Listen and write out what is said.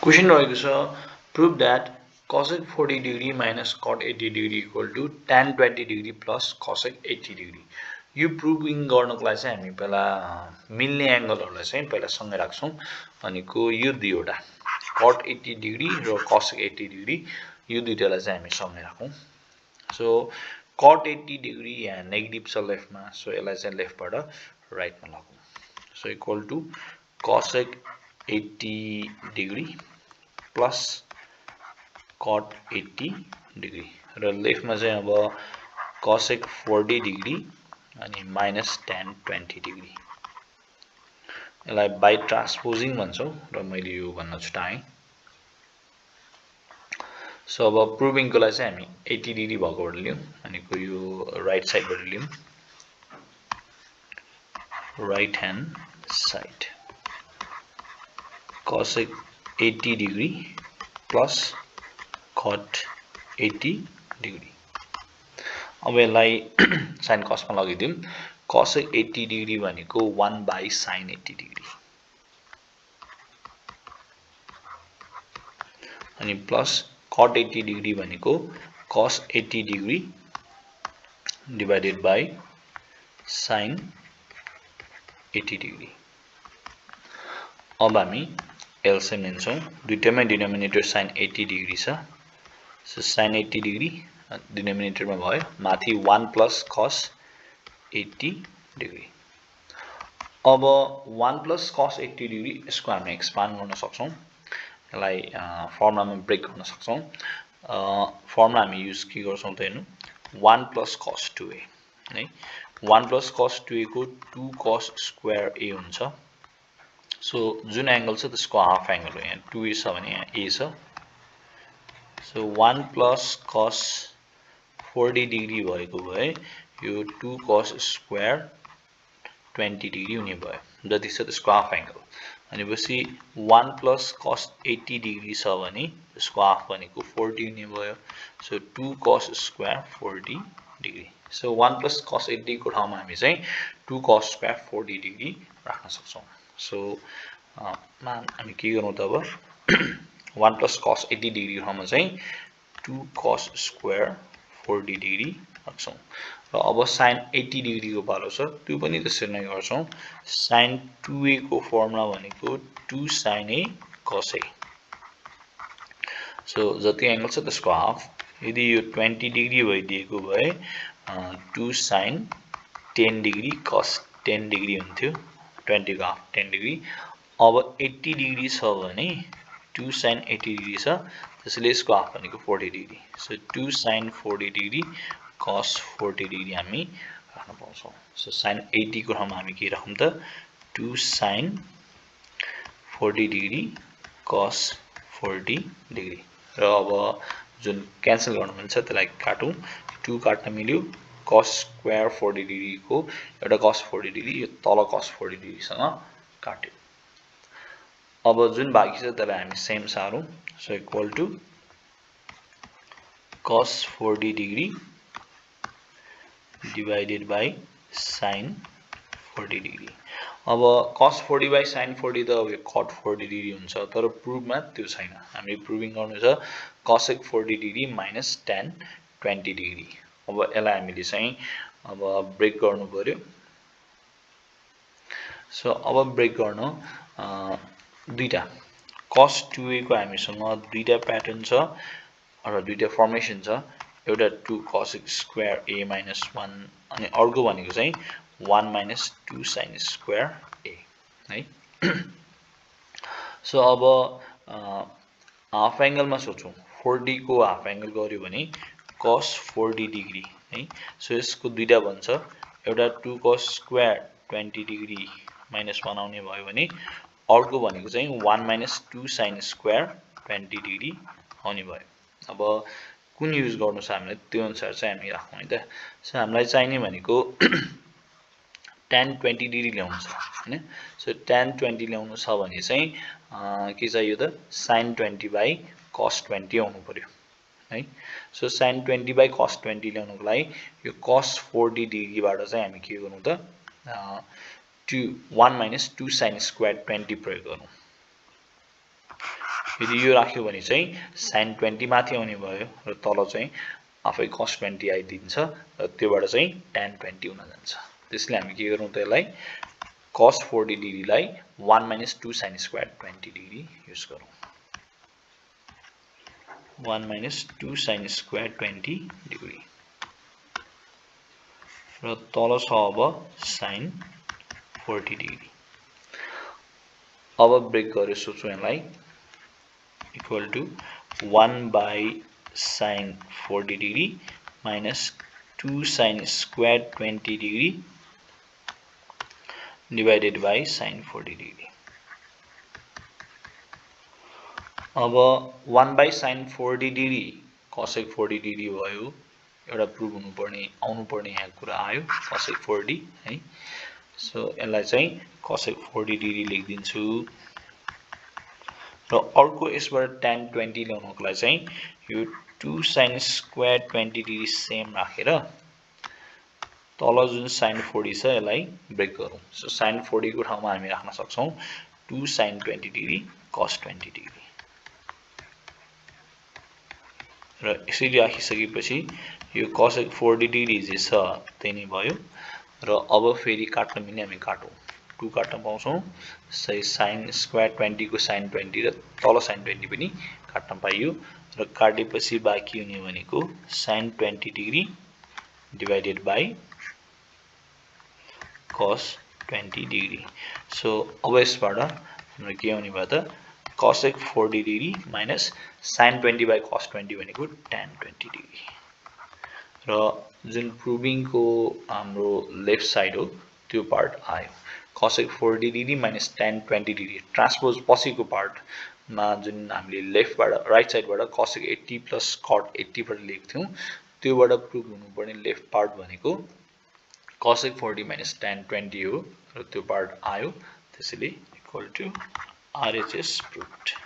Question रहेको छ prove that cosec 40 degree minus cot 80 degree equal to tan 20 degree plus cosec 80 degree. यो proving गर्नको लागि चाहिँ हामी पहिला मिल्ने एंगलहरुलाई चाहिँ पहिला सँगै राख्छौं भनेको यो दुईवटा cot 80 degree र cosec 80 degree यो दुईटालाई चाहिँ हामी सँगै राखौं. सो cot 80 degree यहाँ नेगेटिभ छ लेफ्टमा सो यसलाई चाहिँ लेफ्टबाट राइटमा लगौं. So equal to cosec 80 degree plus cot 80 degree र लेफ्टमा चाहिँ अब cosec 40 degree अनि minus tan 20 degree. यसलाई बाइ ट्रान्सपोजिङ भन्छौं र मैले यो भन्न छुटाएँ. सो अब प्रुभिङ को लागि चाहिँ हामी 80 डिग्री भएकोबाट लियौं भनेको यो राइट साइडबाट लियौं. Right hand side cosec 80 degree plus cot 80 degree. अब यसलाई sin cos मा लगिदियौं. cosec 80 degree भनेको 1 by sin 80 degree अनि प्लस cot 80 degree भनेको cos 80 degree divided by sin 80 degree. अब हामी LCM लिन्छौं. दुईटैमा डिनोमिनेटर sin 80 degree छ. सो sin 80 degree डिनोमिनेटरमा भयो. माथि 1 plus cos 80 degree. अब 1 plus cos 80 degree यसको हामी एक्सपान्ड गर्न सक्छौं. यसलाई फर्मुलामा ब्रेक गर्न सक्छौं. फर्मुला हामी युज के गर्छौं त हेर्नु 1 plus cos 2a है. 1 plus cos 2a को 2 cos square a हुन्छ. सो जुन एंगल छ त्यसको हाफ एंगल हो. यहाँ 2a छ भने यहाँ a छ. सो 1 plus cos 40 degree भएको भए यो 2 cos square 20 degree हुने भयो. जति छ त्यसको हाफ एंगल. अनि पछि 1 plus cos 80 degree छ भने त्यसको हाफ भनेको 40 हुने भयो. So 2 cos square 40 degree. So 1 plus cos 80 को ठाउँमा हामी चाहिँ 2 cos square 40 degree राख्न सक्छौं. सो हामी के गर्नु त अब 1 plus cos 80 degree को ठाउँमा चाहिँ 2 cos square 40 degree राख्छौं. र अब sin 80 degree को पालो छ. त्यो पनि त्यसरी नै गर्छौं. sin 2a को फर्मुला भनेको 2 sin a cos a. So जति एंगल छ त्यसको हाफ. यदि यो 20 degree भइदिएको भए 2 sin 10 degree cos 10 degree हुन्थ्यो. 20 को हाफ 10 degree. अब 80 degree छ भने 2 sin 80 degree छ. त्यसैले यसको हाफ भनेको 40 degree. So 2 sin 40 degree cos 40 degree हामी राख्न पाउँछौं. सो sin 80 को ठाउँमा हामी के राखौं त 2 sin 40 degree cos 40 degree. र अब जुन क्यान्सल गर्न मिल्छ त्यसलाई काटौं. 2 काट्न मिल्यो. cos square 40 degree को एउटा cos 40 degree यो तल cos 40 degree सँग काट्यो. अब जुन बाँकी छ त्यसलाई हामी सेम सारौं. So equal to cos 40 degree divided by sin 40 degree. अब cos 40 by sin 40 त अब यो cot 40 degree हुन्छ. तर प्रुफमा त्यो छैन. हामी प्रुभिङ गर्नु छ cosec 40 degree minus tan 20 degree. अब यसलाई हामीले चाहिँ अब ब्रेक गर्नु पर्यो. सो अब ब्रेक गर्न दुईटा cos 2a को हामीसँग दुईटा प्याटर्न छ र दुईटा फर्मेसन छ. एउटा 2 cosec square a minus 1 अनि अर्को भनेको चाहिँ 1 minus 2 sin square a है. सो अब हाफ एंगलमा सोचौं. 40 को हाफ एंगल गर्यो भने cos 40 degree है. सो यसको दुईटा बन्छ. एउटा 2 cos square 20 degree minus 1 आउने भयो भने अर्को भनेको चाहिँ 1 minus 2 sin square 20 degree आउने भयो. अब कुन युज गर्नु छ हामीले त्यो अनुसार चाहिँ हामी राखौं है त. सो हामीलाई चाहिने भनेको tan 20 degree ल्याउनु छ हैन. सो tan 20 ल्याउनु छ भने चाहिँ के चाहियो त sin 20 by cos 20 आउनु पर्यो है. सो sin 20 by cos 20 ल्याउनुको लागि यो cos 40 degree बाट चाहिँ हामी के गर्नु त 1 minus 2 sin square 20 प्रयोग गरौं. यदि यो राख्यो भने चाहिँ sin 20 माथि आउने भयो र तल चाहिँ आफै cos 20 आइदिन्छ र त्योबाट चाहिँ tan 20 हुन जान्छ त्यसले हामी के गरौँ त यसलाई cos 40 डिग्री लाई 1 - 2 sin square 20 डिग्री युज गरौँ 1 - 2 sin square 20 डिग्री र तल छ अब sin 40 डिग्री अब ब्रेक गरेर सोचौं यसलाई equal to 1 by sin 40 degree minus 2 sin square 20 degree divided by sin 40 degree. अब 1 by sin 40 degree cosec 40 degree भयो एउटा प्रुभ हुनुपर्ने आउनुपर्ने यहाँ कुरा आयो cosec 40 है सो यसलाई चाहिँ cosec 40 degree लेखिदिन्छु र अर्को यसबाट tan 20 ल्याउनको लागि चाहिँ यो 2 sin square 20 degree सेम राखेर तल जुन sin 40 छ यसलाई ब्रेक गरौँ सो sin 40 को ठाउँमा हामी राख्न सक्छौं 2 sin 20 degree cos 20 degree र यसरी राखिसकेपछि यो cos 40 degree जे छ त्यही नै भयो र अब फेरि काट्न मिल्ने हामी काटौं 2 काट्न पाउँछौं सही sin square 20 को sin 20 र तल sin 20 पनि काट्न पाइयो र काटेपछि बाँकी हुने भनेको sin 20 degree divided by cos 20 degree so अब यसबाट हाम्रो के आउने भयो त cosec 40 degree minus sin 20 by cos 20 भनेको tan 20 degree र जुन प्रुभिङ को हाम्रो लेफ्ट साइड हो त्यो पार्ट आयो cosec 40 degree minus tan 20 degree transpose पछिको पार्ट मा जुन हामीले लेफ्ट बाट राइट साइड बाट cosec 80 plus cot 80 बाट लेख्थ्यौं त्योबाट प्रुभ हुनुपर्ने लेफ्ट पार्ट भनेको cosec 40 minus tan 20 हो र त्यो पार्ट आयो त्यसैले equal to RHS proved